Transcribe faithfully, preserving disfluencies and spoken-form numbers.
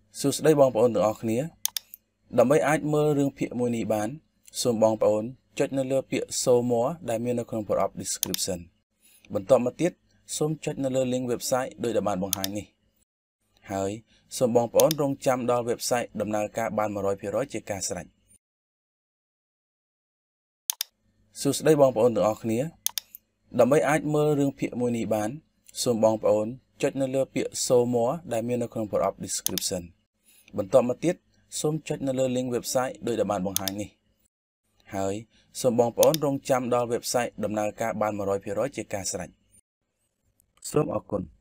សួស្តីបងប្អូនទាំងអស់គ្នាដើម្បីអាចមើលរឿងភាគមួយនេះបានសូមបងប្អូនចុចនៅលើពាក្យ show more ដែលមាននៅក្នុង product description បន្ទាប់មកទៀតសូមចុចនៅលើ link website ដោយដែលបានបង្ហាញនេះហើយសូមបងប្អូនរងចាំដល់ website ដំណើរការបាន one hundred percent ជាការស្រេចសួស្តីបងប្អូនទាំងអស់គ្នាដើម្បីអាចមើលរឿងភាគមួយនេះបានសូមបងប្អូនចុចនៅលើពាក្យ show more ដែលមាននៅក្នុង product description បន្ទាប់មកទៀតសូមចុចនៅលើ link website ដោយដែលបានបង្ហាញនេះហើយសូមបងប្អូនរងចាំដល់ website ដំណើរការបាន one hundred percent ជាការស្រេចសូមអរគុណ